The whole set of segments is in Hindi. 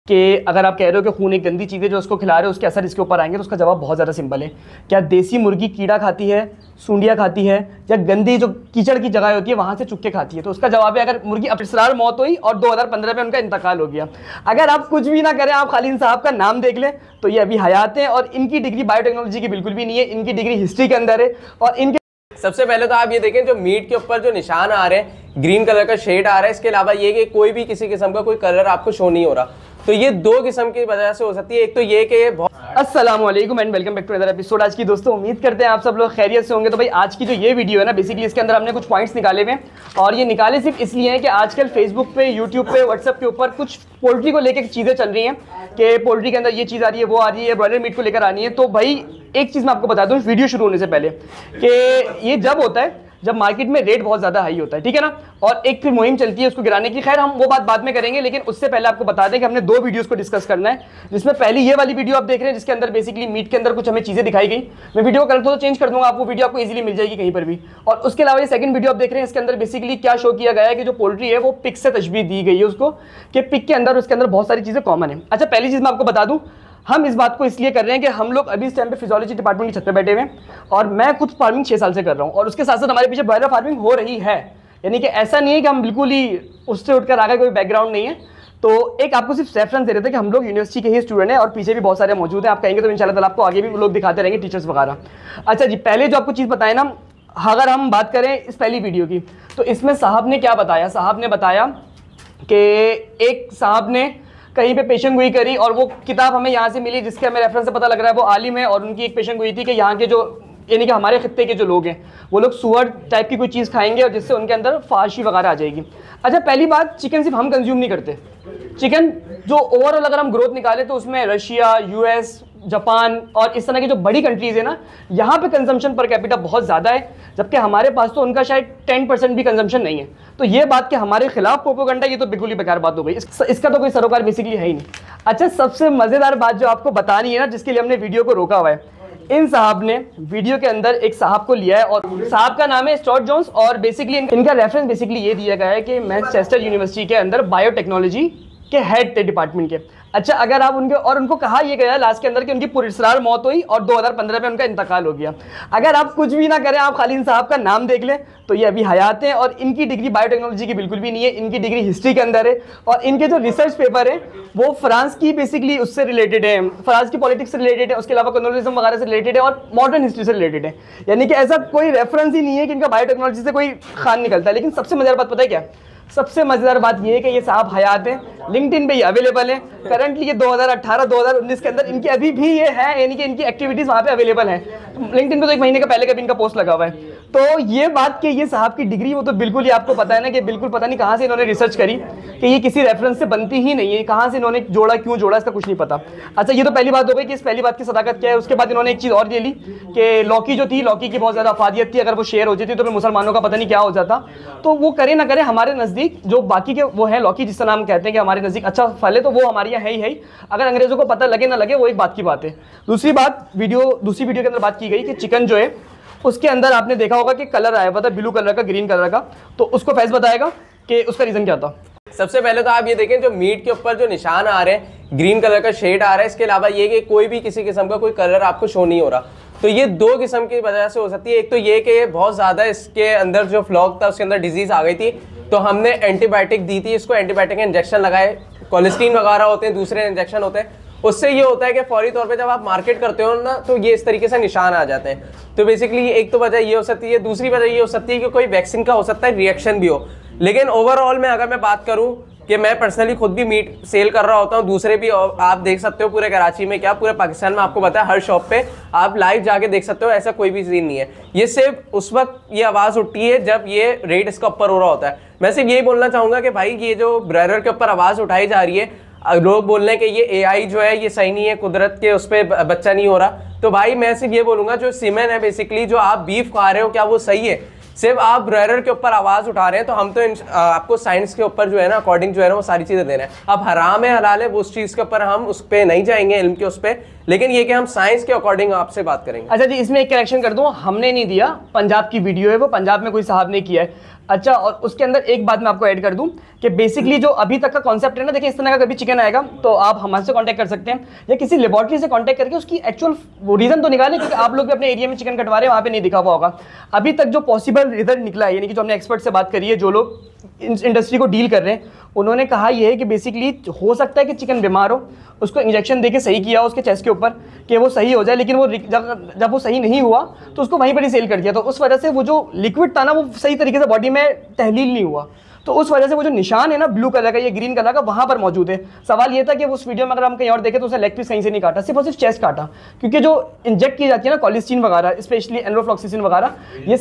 कि अगर आप कह रहे हो कि खून एक गंदी चीज़ है जो उसको खिला रहे हो उसके असर इसके ऊपर आएंगे, तो उसका जवाब बहुत ज़्यादा सिंपल है। क्या देसी मुर्गी कीड़ा खाती है, सूंडियाँ खाती है, या गंदी जो कीचड़ की जगह होती है वहाँ से चुक्के खाती है? तो उसका जवाब है अगर मुर्गी अपसरार मौत हुई और 2015 में उनका इंतकाल हो गया। अगर आप कुछ भी ना करें, आप खाली इन साहब का नाम देख लें तो ये अभी हयात हैं और इनकी डिग्री बायोटेक्नोलॉजी की बिल्कुल भी नहीं है, इनकी डिग्री हिस्ट्री के अंदर है। और इनके सबसे पहले तो आप ये देखें जो मीट के ऊपर जो निशान आ रहे हैं, ग्रीन कलर का शेड आ रहा है, इसके अलावा ये कि कोई भी किसी किस्म का कोई कलर आपको शो नहीं हो रहा। तो ये दो किस्म की वजह से हो सकती है। एक तो ये कि ये बहुत अस्सलाम वालेकुम and welcome back to other episode. आज की दोस्तों उम्मीद करते हैं आप सब लोग खैरियत से होंगे। तो भाई आज की जो ये वीडियो है ना, बेसिकली इसके अंदर हमने कुछ पॉइंट्स निकाले हुए हैं और ये निकाले सिर्फ इसलिए हैं कि आजकल फेसबुक पे, यूट्यूब पे, व्हाट्सएप के ऊपर कुछ पोल्ट्री को लेकर चीज़ें चल रही हैं कि पोल्ट्री के अंदर ये चीज़ आ रही है, वो आ रही है, ब्रॉयलर मीट को लेकर आनी है। तो भाई एक चीज़ मैं आपको बता दूँ वीडियो शुरू होने से पहले कि ये जब होता है जब मार्केट में रेट बहुत ज़्यादा हाई होता है, ठीक है ना, और एक फिर मुहिम चलती है उसको गिराने की। खैर हम वो बात बाद में करेंगे, लेकिन उससे पहले आपको बता दें कि हमने दो वीडियोस को डिस्कस करना है, जिसमें पहली ये वाली वीडियो आप देख रहे हैं जिसके अंदर बेसिकली मीट के अंदर कुछ हमें चीज़ें दिखाई गई। मैं वीडियो कर तो चेंज कर दूंगा, आपको वीडियो आपको इजीली मिल जाएगी कहीं पर भी। और उसके अलावा ये सेकंड वीडियो आप देख रहे हैं, इसके अंदर बेसिकली क्या शो किया गया है कि जो पोल्ट्री है वो पिग से तशबीह दी गई है उसको, कि पिग के अंदर उसके अंदर बहुत सारी चीज़ें कॉमन है। अच्छा, पहली चीज़ मैं आपको बता दूँ, हम इस बात को इसलिए कर रहे हैं कि हम लोग अभी इस टाइम पे फिजियोलॉजी डिपार्टमेंट की छत पे बैठे हुए हैं और मैं खुद फार्मिंग 6 साल से कर रहा हूँ और उसके साथ साथ हमारे पीछे ब्रॉयलर फार्मिंग हो रही है। यानी कि ऐसा नहीं है कि हम बिल्कुल ही उससे उठकर आ गए, कोई बैकग्राउंड नहीं है। तो एक आपको सिर्फ रेफरेंस दे रहे थे कि हम लोग यूनिवर्सिटी के ही स्टूडेंट हैं और पीछे भी बहुत सारे मौजूद हैं। आप कहेंगे तो इंशाल्लाह ताला आपको आगे भी लोग दिखाते रहेंगे, टीचर्स वगैरह। अच्छा जी, पहले जो आपको चीज़ बताए ना, अगर हम बात करें इस पहली वीडियो की, तो इसमें साहब ने क्या बताया? साहब ने बताया कि एक साहब ने कहीं पे पेशन गोई करी और वो किताब हमें यहाँ से मिली जिसके हमें रेफरेंस से पता लग रहा है वो आलिम है और उनकी एक पेशन गोई थी कि यहाँ के जो यानी कि हमारे खित्ते के जो लोग हैं वो लोग सुअर टाइप की कोई चीज़ खाएंगे और जिससे उनके अंदर फाशी वगैरह आ जाएगी। अच्छा, पहली बात, चिकन सिर्फ हम कंज्यूम नहीं करते। चिकन जो ओवरऑल अगर हम ग्रोथ निकालें तो उसमें रशिया, यूएस, जापान और इस तरह की जो बड़ी कंट्रीज़ है ना, यहाँ पे कंजम्पशन पर कैपिटा बहुत ज़्यादा है, जबकि हमारे पास तो उनका शायद 10% भी कंजम्पशन नहीं है। तो ये बात कि हमारे खिलाफ प्रोपेगेंडा, ये तो बिल्कुल ही बेकार बात हो गई, इसका तो कोई सरोकार बेसिकली है ही नहीं। अच्छा, सबसे मज़ेदार बात जो आपको बतानी है ना, जिसके लिए हमने वीडियो को रोका हुआ है, इन साहब ने वीडियो के अंदर एक साहब को लिया है और साहब का नाम है स्टुअर्ट जोन्स और बेसिकली इनका रेफरेंस बेसिकली ये दिया गया है कि मैनचेस्टर यूनिवर्सिटी के अंदर बायोटेक्नोलॉजी के हेड थे डिपार्टमेंट के। अच्छा, अगर आप उनको कहा यह गया लास्ट के अंदर कि उनकी पुरस्कार मौत हुई और 2015 में उनका इंतकाल हो गया। अगर आप कुछ भी ना करें, आप खाली इन साहब का नाम देख लें तो ये अभी हयात हैं और इनकी डिग्री बायोटेक्नोलॉजी की बिल्कुल भी नहीं है, इनकी डिग्री हिस्ट्री के अंदर है। और इनके जो रिसर्च पेपर है वो फ्रांस की बेसिकली उससे रिलेटेड है, फ्रांस की पॉलिटिक्स से रिलेटेड है, उसके अलावा कॉलोनियलिज्म वगैरह से रिलेटेड है और मॉडर्न हिस्ट्री से रिलेटेड है। यानी कि ऐसा कोई रेफरेंस ही नहीं है कि इनका बायोटेक्नोलॉजी से कोई खान निकलता है। लेकिन सबसे मजेदार बात पता है क्या? सबसे मजेदार बात यह है कि ये साहब हयात हैं, लिंक्डइन पे ये अवेलेबल है करंटली। ये 2018-2019 के अंदर इनकी अभी भी ये है, यानी कि इनकी एक्टिविटीज़ वहाँ पे अवेलेबल है। लिंक्डइन पे तो 1 महीने का पहले का भी इनका पोस्ट लगा हुआ है। तो ये बात कि ये साहब की डिग्री, वो तो बिल्कुल ही आपको पता है ना कि बिल्कुल पता नहीं कहाँ से इन्होंने रिसर्च करी कि ये किसी रेफरेंस से बनती ही नहीं है, कहाँ से इन्होंने जोड़ा, क्यों जोड़ा, इसका कुछ नहीं पता। अच्छा, ये तो पहली बात हो गई कि इस पहली बात की सदाकत क्या है। उसके बाद इन्होंने एक चीज़ और ले ली कि लौकी जो थी, लौकी की बहुत ज़्यादा अफादियत थी, अगर वो शेयर हो जाती तो फिर मुसलमानों का पता नहीं क्या हो जाता। तो वो करे ना करे, हमारे नज़दीक जो बाकी के वो है लौकी, जिसका नाम कहते हैं कि हमारे नज़दीक अच्छा फल है, तो वो हमारे यहाँ है ही है। अगर अंग्रेज़ों को पता लगे ना लगे वो एक बात की बात है। दूसरी बात, दूसरी वीडियो के अंदर बात की गई कि चिकन जो है उसके अंदर आपने देखा होगा कि कलर आया हुआ था ब्लू कलर का, ग्रीन कलर का। तो उसको फैज़ बताएगा कि उसका रीज़न क्या था। सबसे पहले तो आप ये देखें जो मीट के ऊपर जो निशान आ रहे हैं, ग्रीन कलर का शेड आ रहा है, इसके अलावा ये कि कोई भी किसी किस्म का कोई कलर आपको शो नहीं हो रहा। तो ये दो किस्म की वजह से हो सकती है। एक तो ये कि बहुत ज़्यादा इसके अंदर जो फ्लॉक था उसके अंदर डिजीज़ आ गई थी, तो हमने एंटीबायोटिक दी थी इसको, एंटीबायोटिक के इंजेक्शन लगाए, कोलेस्टीन वगैरह होते हैं, दूसरे इंजेक्शन होते हैं। उससे ये होता है कि फौरी तौर पे जब आप मार्केट करते हो ना तो ये इस तरीके से निशान आ जाते हैं। तो बेसिकली एक तो वजह ये हो सकती है। दूसरी वजह ये हो सकती है कि कोई वैक्सीन का हो सकता है रिएक्शन भी हो। लेकिन ओवरऑल में अगर मैं बात करूँ कि मैं पर्सनली खुद भी मीट सेल कर रहा होता हूँ, दूसरे भी आप देख सकते हो पूरे कराची में, क्या पूरे पाकिस्तान में, आपको पता है हर शॉप पे आप लाइव जाके देख सकते हो, ऐसा कोई भी सीन नहीं है। ये सिर्फ उस वक्त ये आवाज़ उठती है जब ये रेट इसका ऊपर हो रहा होता है। मैं सिर्फ यही बोलना चाहूँगा कि भाई ये जो ब्रॉयलर के ऊपर आवाज़ उठाई जा रही है, लोग बोल रहे हैं कि ये एआई जो है ये सही नहीं है, कुदरत के उस पर बच्चा नहीं हो रहा, तो भाई मैं सिर्फ ये बोलूँगा जो सीमेन है बेसिकली जो आप बीफ खा रहे हो क्या वो सही है? सिर्फ आप ब्रॉयलर के ऊपर आवाज उठा रहे हैं, तो हम तो आपको साइंस के ऊपर जो है ना अकॉर्डिंग जो है ना वो सारी चीजें दे रहे हैं। अब हराम है हलाल है वो उस चीज के ऊपर हम उस पर नहीं जाएंगे, इल्म के उस पर, लेकिन ये कि हम साइंस के अकॉर्डिंग आपसे बात करेंगे। अच्छा जी, इसमें एक करेक्शन कर दूं, हमने नहीं दिया, पंजाब की वीडियो है वो, पंजाब में कोई साहब ने किया है। अच्छा, और उसके अंदर एक बात मैं आपको ऐड कर दूं कि बेसिकली जो अभी तक का कॉन्सेप्ट है ना, देखिए इस तरह का कभी चिकन आएगा तो आप हमारे से कांटेक्ट कर सकते हैं या किसी लेबोरेटरी से कांटेक्ट करके उसकी एक्चुअल वो रीजन तो निकालें, क्योंकि आप लोग भी अपने एरिया में चिकन कटवा रहे हैं, वहाँ पे नहीं दिखा हुआ होगा। अभी तक जो पॉसिबल रिजल्ट निकला है, यानी कि जो हमने एक्सपर्ट से बात करी है, जो लोग इंडस्ट्री को डील कर रहे हैं, उन्होंने कहा यह है कि बेसिकली हो सकता है कि चिकन बीमार हो, उसको इंजेक्शन देके सही किया उसके चेस्ट के ऊपर कि वो सही हो जाए, लेकिन वो जब वो सही नहीं हुआ तो उसको वहीं पर ही सेल कर दिया, तो उस वजह से वो जो लिक्विड था ना वो सही तरीके से बॉडी में तहलील नहीं हुआ, तो उस वजह से वो जो निशान है ना ब्लू कलर का, ये ग्रीन कलर का, वहाँ पर मौजूद है। सवाल ये था कि उस वीडियो में अगर हम कहीं और देखें तो उसने लेग पीस कहीं से नहीं काटा, सिर्फ और सिर्फ चेस्ट काटा, क्योंकि जो इंजेक्ट की जाती है ना कॉलिस्टीन वगैरह, स्पेशली एनरोफ्लॉक्सिसिन वगैरह, ये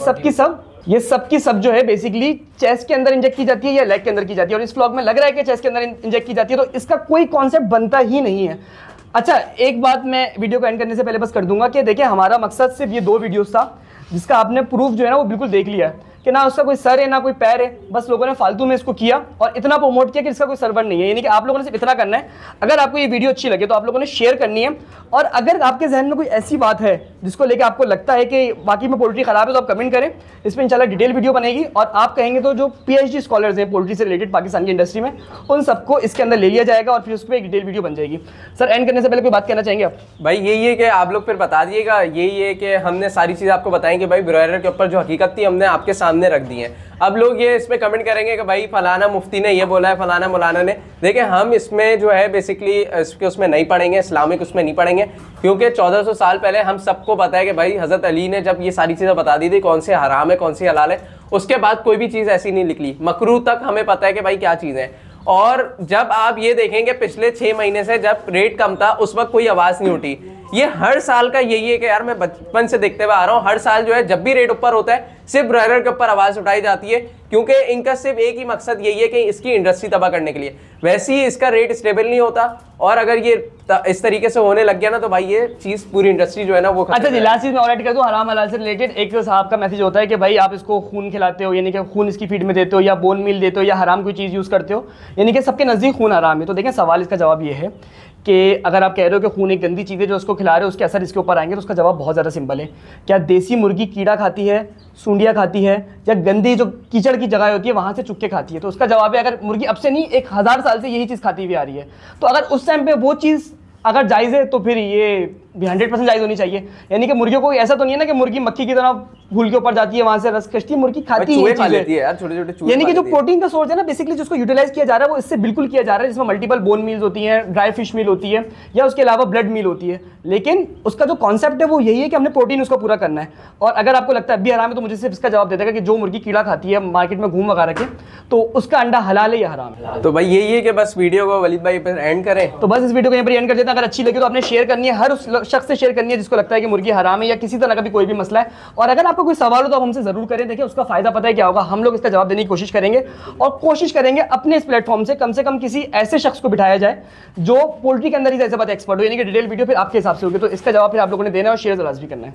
सब की सब जो है बेसिकली चेस्ट के अंदर इंजेक्ट की जाती है या लेग के अंदर की जाती है, और इस व्लॉग में लग रहा है कि चेस्ट के अंदर इंजेक्ट की जाती है, तो इसका कोई कॉन्सेप्ट बनता ही नहीं है। अच्छा, एक बात मैं वीडियो को एंड करने से पहले बस कर दूंगा कि देखिए हमारा मकसद सिर्फ ये 2 वीडियोस था, जिसका आपने प्रूफ जो है ना वो बिल्कुल देख लिया है कि ना उसका कोई सर है ना कोई पैर है, बस लोगों ने फालतू में इसको किया और इतना प्रमोट किया कि इसका कोई सर्वर नहीं है। यानी कि आप लोगों ने सिर्फ इतना करना है, अगर आपको ये वीडियो अच्छी लगे तो आप लोगों ने शेयर करनी है, और अगर आपके जहन में कोई ऐसी बात है जिसको लेकर आपको लगता है कि बाकी में पोल्ट्री खराब है तो आप कमेंट करें, इस पर इंशाल्लाह डिटेल वीडियो बनेगी, और आप कहेंगे तो जो PhD स्कॉलर्स हैं पोल्ट्री से रिलेटेड पाकिस्तान की इंडस्ट्री में, उन सबको इसके अंदर ले लिया जाएगा और फिर उस पर एक डिटेल वीडियो बन जाएगी। सर, एंड करने से पहले कोई बात कहना चाहेंगे आप? भाई यही है कि आप लोग फिर बता दिएगा, यही है कि हमने सारी चीज़ आपको बताई कि भाई ब्रॉयलर के ऊपर जो हकीकत थी हमने आपके सामने रख दी है। अब लोग ये इसमें कमेंट करेंगे कि भाई फलाना मुफ्ती ने ये बोला है, फलाना मौलाना ने, देखिए हम इसमें जो है बेसिकली इसके उसमें नहीं पढ़ेंगे, इस्लामिक उसमें नहीं पढ़ेंगे, क्योंकि 1400 साल पहले हम सबको पता है कि भाई हज़रत अली ने जब ये सारी चीज़ें बता दी थी कौन से हराम है कौन सी हलाल है, उसके बाद कोई भी चीज़ ऐसी नहीं निकली। मकरूह तक हमें पता है कि भाई क्या चीज़ है। और जब आप ये देखेंगे पिछले 6 महीने से जब रेट कम था उस वक्त कोई आवाज़ नहीं उठी। ये हर साल का यही है कि यार मैं बचपन से देखते हुए आ रहा हूँ, हर साल जो है जब भी रेट ऊपर होता है सिर्फ ब्रॉयलर के ऊपर आवाज़ उठाई जाती है, क्योंकि इनका सिर्फ एक ही मकसद यही है कि इसकी इंडस्ट्री तबाह करने के लिए। वैसे ही इसका रेट स्टेबल नहीं होता, और अगर ये इस तरीके से होने लग गया ना तो भाई ये चीज़ पूरी इंडस्ट्री जो है ना वो। अच्छा जी, लास्ट चीज़ मैं और ऐड कर दूँ, हराम हलाल से रिलेटेड एक साहब का मैसेज होता है कि भाई आप इसको खून खिलाते हो, यानी कि खून इसकी फीड में देते हो, या बोन मील देते हो, या हराम कोई चीज़ यूज़ करते हो, यानी कि सबके नज़दीक खून हराम है। तो देखें सवाल इसका जवाब ये है कि अगर आप कह रहे हो कि खून एक गंदी चीज़ है जो उसको खिला रहे हो, उसके असर इसके ऊपर आएंगे, तो उसका जवाब बहुत ज़्यादा सिंपल है। क्या देसी मुर्गी कीड़ा खाती है, सूंडिया खाती है, या गंदी जो कीचड़ की जगह होती है वहाँ से चुग के खाती है? तो उसका जवाब है अगर मुर्गी अब से नहीं 1000 साल से यही चीज़ खाती हुई आ रही है, तो अगर उस टाइम पे वो चीज़ अगर जायज़ है तो फिर ये भी 100% जायज़ होनी चाहिए। यानी कि मुर्गियों को ऐसा तो नहीं है ना कि मुर्गी मक्खी की तरह फूल के ऊपर जाती है, वहाँ से रस कश्ती, मुर्गी खाती है यार, छोटे-छोटे। यानी कि जो प्रोटीन का सोर्स है ना बेसिकली जिसको यूटिलाइज किया जा रहा है वो इससे बिल्कुल किया जा रहा है, जिसमें मल्टीपल बोन मील्स होती हैं, ड्राई फिश मील होती है, या उसके अलावा ब्लड मील होती है, लेकिन उसका जो कॉन्सेप्ट है वो यही है कि हमने प्रोटीन उसको पूरा करना है। और अगर आपको लगता है अभी हराम है तो मुझे सिर्फ इसका जवाब दे देगा कि जो मुर्गी कीड़ा खाती है मार्केट में घूम वगैरह के, तो उसका अंडा हलाल है या हराम है। तो भाई यही है कि बस वीडियो को वलीद भाई पर एंड करें, तो बस इस वीडियो को यहाँ पर एंड कर देते हैं। अगर अच्छी लगी तो आपने शेयर करनी है, हर उस शख्स से शेयर करनी है जिसको लगता है कि मुर्गी हराम है या किसी तरह का भी कोई भी मसला है। और अगर आपको कोई सवाल हो तो आप हमसे जरूर करें, देखिए उसका फायदा पता है क्या होगा, हम लोग इसका जवाब देने की कोशिश करेंगे, और कोशिश करेंगे अपने इस प्लेटफॉर्म से कम किसी ऐसे शख्स को बिठाया जाए जो पोल्ट्री के अंदर ही ऐसे बात एक्सपर्ट हो, यानी कि डिटेल वीडियो फिर आपके हिसाब से होगी, तो इसका जवाब फिर आप लोगों ने देना है और शेयर जरूर भी करना है।